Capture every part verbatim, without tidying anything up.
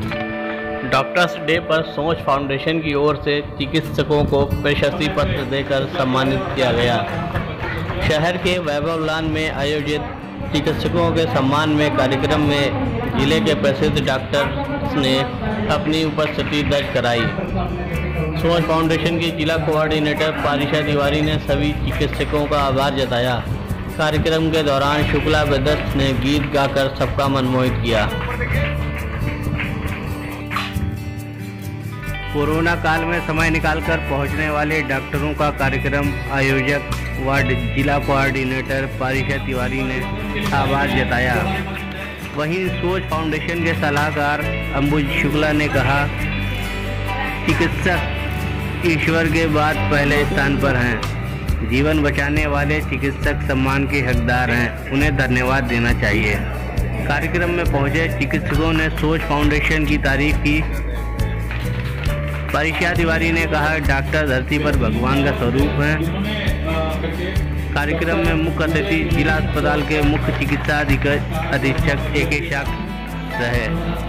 Doctors day पर सोच foundation की ओर से चिकित्सकों को प्रशस्ति पत्र देकर सम्मानित किया गया। शहर के वैभव लॉन में आयोजित चिकित्सकों के सम्मान में कार्यक्रम में जिले के प्रसिद्ध डॉक्टर्स ने अपनी उपस्थिति दर्ज कराई। सोच फाउंडेशन की जिला कोऑर्डिनेटर पारिशा तिवारी ने सभी चिकित्सकों का आभार जताया। कार्यक्रम के दौरान शुक्ला ब्रदर्स ने गीत गाकर सबका मन मोहित किया। कोरोना काल में समय निकालकर पहुंचने वाले डॉक्टरों का कार्यक्रम आयोजक व जिला कोऑर्डिनेटर पारिशा तिवारी ने आभार जताया। वहीं सोच फाउंडेशन के सलाहकार अंबुज शुक्ला ने कहा, चिकित्सक ईश्वर के बाद पहले स्थान पर हैं। जीवन बचाने वाले चिकित्सक सम्मान के हकदार हैं, उन्हें धन्यवाद देना चाहिए। कार्यक्रम में पहुंचे चिकित्सकों ने सोच फाउंडेशन की तारीफ की। पारिशा तिवारी ने कहा, डॉक्टर धरती पर भगवान का स्वरूप हैं। कार्यक्रम में मुख्य अतिथि जिला अस्पताल के मुख्य चिकित्सा अधीक्षक ए के शाह रहे।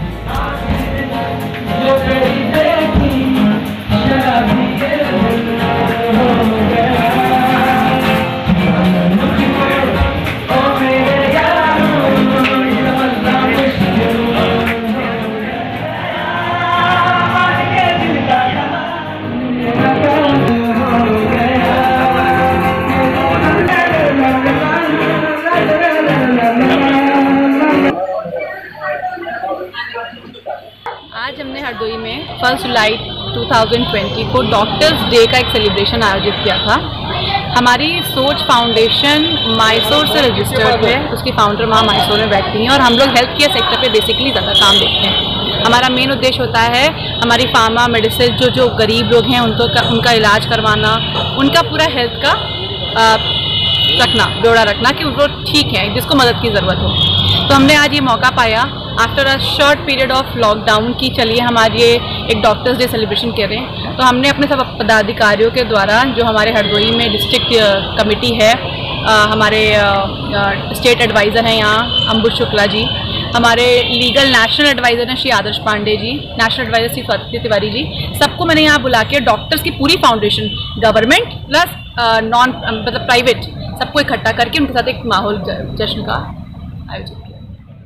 आज हमने हरदोई में फर्स्ट जुलाई दो हज़ार बीस को डॉक्टर्स डे का एक सेलिब्रेशन आयोजित किया था। हमारी सोच फाउंडेशन मैसूर से रजिस्टर्ड है, उसकी फाउंडर माँ मैसूर में बैठती हैं और हम लोग हेल्थ केयर सेक्टर पे बेसिकली ज़्यादा काम देखते हैं। हमारा मेन उद्देश्य होता है हमारी फार्मा मेडिसिन जो जो गरीब लोग हैं उनको उनका इलाज करवाना, उनका पूरा हेल्थ का आ, रखना ब्यौरा रखना कि उनको ठीक है, जिसको मदद की ज़रूरत हो। तो हमने आज ये मौका पाया after a short period of lockdown की चलिए हमारे ये एक डॉक्टर्स डे सेलिब्रेशन करें। तो हमने अपने सब पदाधिकारियों के द्वारा जो हमारे हरदोई में डिस्ट्रिक्ट कमेटी है, आ, हमारे स्टेट एडवाइज़र हैं यहाँ अंबुज शुक्ला जी, हमारे लीगल नेशनल एडवाइज़र हैं श्री आदर्श पांडे जी, नेशनल एडवाइज़र श्री स्वाति तिवारी जी, सबको मैंने यहाँ बुला के डॉक्टर्स की पूरी फाउंडेशन गवर्नमेंट प्लस नॉन मतलब प्राइवेट सबको इकट्ठा करके उनके साथ एक माहौल जश्न का आयोजित किया।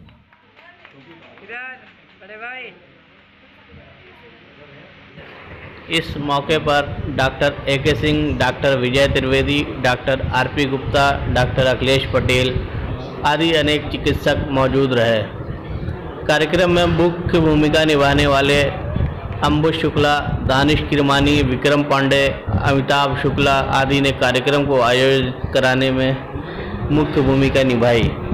इस मौके पर doctor A K Singh, doctor Vijay Trivedi, doctor R P Gupta, doctor Akhilesh Patel आदि अनेक चिकित्सक मौजूद रहे। कार्यक्रम में मुख्य भूमिका निभाने वाले अंबुज शुक्ला, दानिश किरमानी, विक्रम पांडे, अमिताभ शुक्ला आदि ने कार्यक्रम को आयोजित कराने में मुख्य भूमिका निभाई।